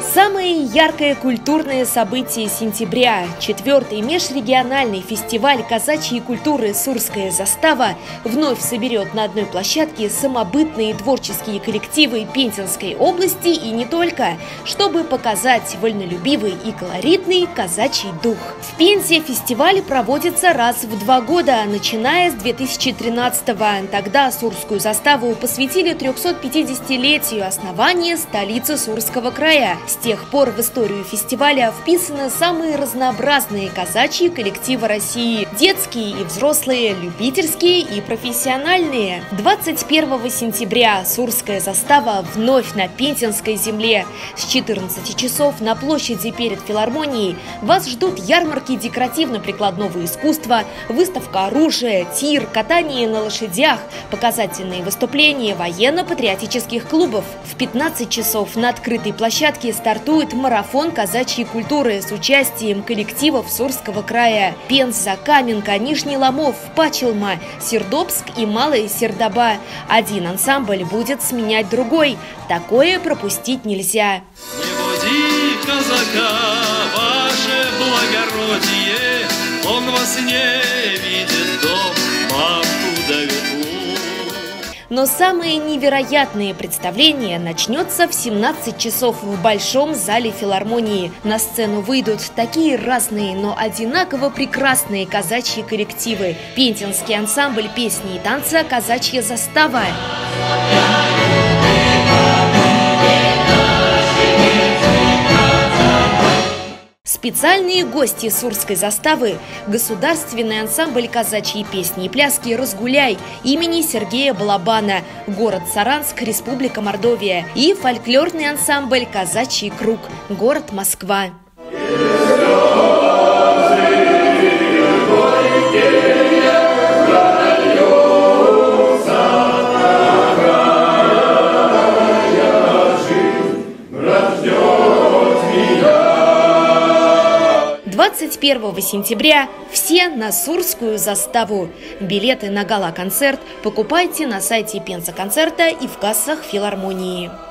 Самое яркое культурное событие сентября – 4-й межрегиональный фестиваль казачьей культуры «Сурская застава» вновь соберет на одной площадке самобытные творческие коллективы Пензенской области и не только, чтобы показать вольнолюбивый и колоритный казачий дух. В Пензе фестиваль проводится раз в 2 года, начиная с 2013-го. Тогда Сурскую заставу посвятили 350-летию основания столицы Сурского края. С тех пор в историю фестиваля вписаны самые разнообразные казачьи коллективы России – детские и взрослые, любительские и профессиональные. 21 сентября Сурская застава вновь на Пензенской земле. С 14 часов на площади перед филармонией вас ждут ярмарки декоративно-прикладного искусства, выставка оружия, тир, катание на лошадях, показательные выступления военно-патриотических клубов. В 15 часов на открытой площадке стартует марафон казачьей культуры с участием коллективов Сурского края: Пенза, Каменка, Нижний Ломов, Пачелма, Сердобск и Малая Сердоба. Один ансамбль будет сменять другой. Такое пропустить нельзя. Не буди казака, ваше благородие, он вас не видит, дом мамку да веку. Но самое невероятное представление начнется в 17 часов в Большом зале филармонии. На сцену выйдут такие разные, но одинаково прекрасные казачьи коллективы. Пензенский ансамбль песни и танца «Казачья застава». Специальные гости Сурской заставы – государственный ансамбль казачьей песни и пляски «Разгуляй» имени Сергея Балабана, город Саранск, Республика Мордовия, и фольклорный ансамбль «Казачий круг», город Москва. 21 сентября все на Сурскую заставу. Билеты на гала-концерт покупайте на сайте Пенза концерта и в кассах филармонии.